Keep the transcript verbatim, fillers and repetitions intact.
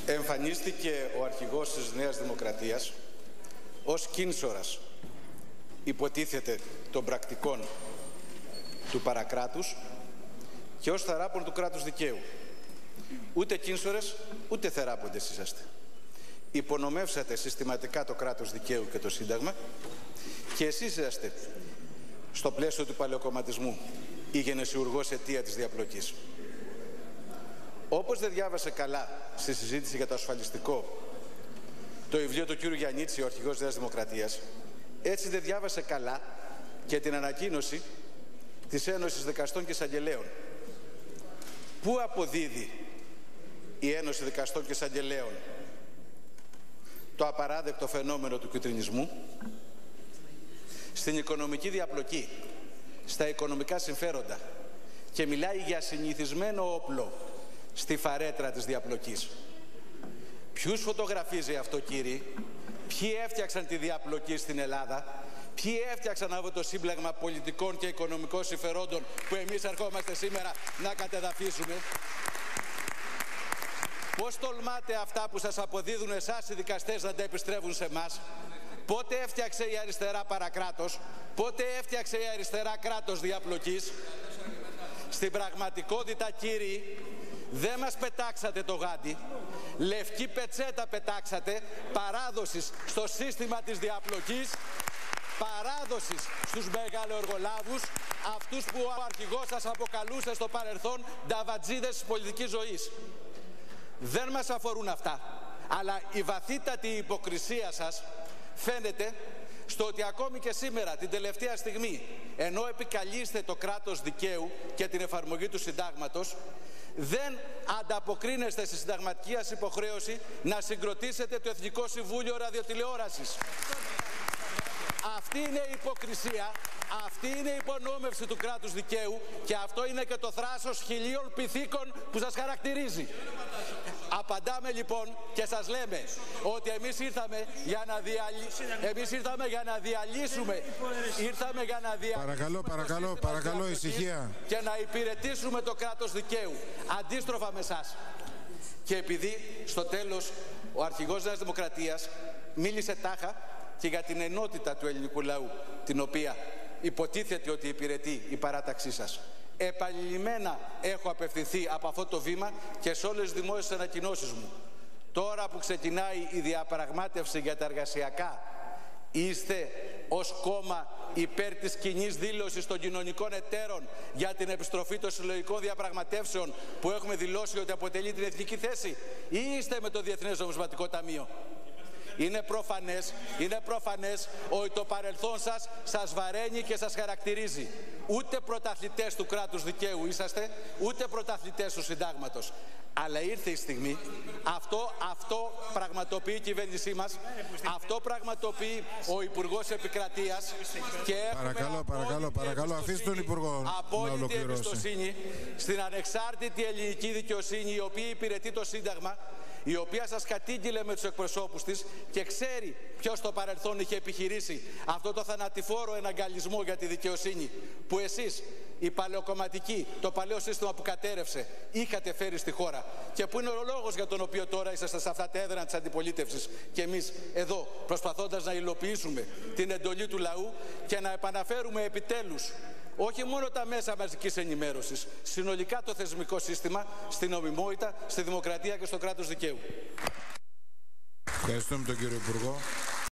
Εμφανίστηκε ο αρχηγός της Νέας Δημοκρατίας ως κίνσορας, υποτίθεται, των πρακτικών του παρακράτους και ως θεράπων του κράτους δικαίου. Ούτε κίνσορες, ούτε θεράποντες είσαστε. Υπονομεύσατε συστηματικά το κράτος δικαίου και το Σύνταγμα και εσείς είσαστε, στο πλαίσιο του παλαιοκομματισμού, η γενεσιουργός αιτία της διαπλοκής. Όπως δεν διάβασε καλά στη συζήτηση για το ασφαλιστικό το βιβλίο του κ. Γιαννίτση, ο αρχηγός της Νέας Δημοκρατίας, έτσι δεν διάβασε καλά και την ανακοίνωση της Ένωσης Δικαστών και Εισαγγελέων. Πού αποδίδει η Ένωση Δικαστών και Εισαγγελέων το απαράδεκτο φαινόμενο του κιτρινισμού? Στην οικονομική διαπλοκή, στα οικονομικά συμφέροντα, και μιλάει για συνηθισμένο όπλο στη φαρέτρα της διαπλοκής. Ποιους φωτογραφίζει αυτό, κύριοι? Ποιοι έφτιαξαν τη διαπλοκή στην Ελλάδα? Ποιοι έφτιαξαν αυτό το σύμπλεγμα πολιτικών και οικονομικών συμφερόντων που εμείς ερχόμαστε σήμερα να κατεδαφίσουμε? Πώς τολμάτε αυτά που σας αποδίδουν εσάς οι δικαστές να τα επιστρέφουν σε εμάς? Πότε έφτιαξε η αριστερά παρακράτος? Πότε έφτιαξε η αριστερά κράτος διαπλοκής? Στην πραγματικότητα, κύριοι, δεν μας πετάξατε το γάντι. Λευκή πετσέτα πετάξατε παράδοσης στο σύστημα της διαπλοκής, παράδοσης στους μεγαλοεργολάβους, αυτούς που ο αρχηγός σας αποκαλούσε στο παρελθόν νταβατζίδες της πολιτικής ζωής. Δεν μας αφορούν αυτά, αλλά η βαθύτατη υποκρισία σας φαίνεται στο ότι ακόμη και σήμερα, την τελευταία στιγμή, ενώ επικαλείστε το κράτος δικαίου και την εφαρμογή του συντάγματος, δεν ανταποκρίνεστε στη συνταγματική σας υποχρέωση να συγκροτήσετε το Εθνικό Συμβούλιο Ραδιοτηλεόρασης. Αυτή είναι η υποκρισία, αυτή είναι η υπονόμευση του κράτους δικαίου και αυτό είναι και το θράσος χιλίων πυθίκων που σας χαρακτηρίζει. Απαντάμε λοιπόν και σας λέμε ότι εμείς ήρθαμε για να, διαλυ... εμείς ήρθαμε για να διαλύσουμε, ήρθαμε για να διαλύσουμε παρακαλώ, παρακαλώ, παρακαλώ, ησυχία, και να υπηρετήσουμε το κράτος δικαίου, αντίστροφα με εσάς. Και επειδή στο τέλος ο αρχηγός Νέας Δημοκρατίας μίλησε τάχα και για την ενότητα του ελληνικού λαού, την οποία υποτίθεται ότι υπηρετεί η παράταξή σας. Επανειλημμένα έχω απευθυνθεί από αυτό το βήμα και σε όλες τις δημόσιες ανακοινώσεις μου. Τώρα που ξεκινάει η διαπραγμάτευση για τα εργασιακά, είστε ως κόμμα υπέρ της κοινής δήλωσης των κοινωνικών εταίρων για την επιστροφή των συλλογικών διαπραγματεύσεων που έχουμε δηλώσει ότι αποτελεί την εθνική θέση, ή είστε με το Διεθνές Νομισματικό Ταμείο? Είναι προφανές, είναι προφανές ότι το παρελθόν σας σας βαραίνει και σας χαρακτηρίζει. Ούτε πρωταθλητές του κράτους δικαίου είσαστε, ούτε πρωταθλητές του συντάγματος. Αλλά ήρθε η στιγμή, αυτό, αυτό πραγματοποιεί η κυβέρνησή μας, αυτό πραγματοποιεί ο Υπουργός Επικρατείας και παρακαλώ, παρακαλώ, παρακαλώ, αφήστε τον Υπουργό απόλυτη εμπιστοσύνη στην ανεξάρτητη ελληνική δικαιοσύνη, η οποία υπηρετεί το Σύνταγμα, η οποία σας κατήγγειλε με τους εκπροσώπους της και ξέρει ποιος στο παρελθόν είχε επιχειρήσει αυτό το θανατηφόρο εναγκαλισμό για τη δικαιοσύνη που εσείς, οι παλαιοκομματικοί, το παλαιό σύστημα που κατέρευσε, είχατε φέρει στη χώρα και που είναι ο λόγος για τον οποίο τώρα είσαστε σε αυτά τα έδρανα της αντιπολίτευσης και εμείς εδώ προσπαθώντας να υλοποιήσουμε την εντολή του λαού και να επαναφέρουμε επιτέλους όχι μόνο τα μέσα μαζικής ενημέρωσης, συνολικά το θεσμικό σύστημα, στην νομιμότητα, στη δημοκρατία και στο κράτος δικαίου. Ευχαριστούμε τον κύριο Υπουργό.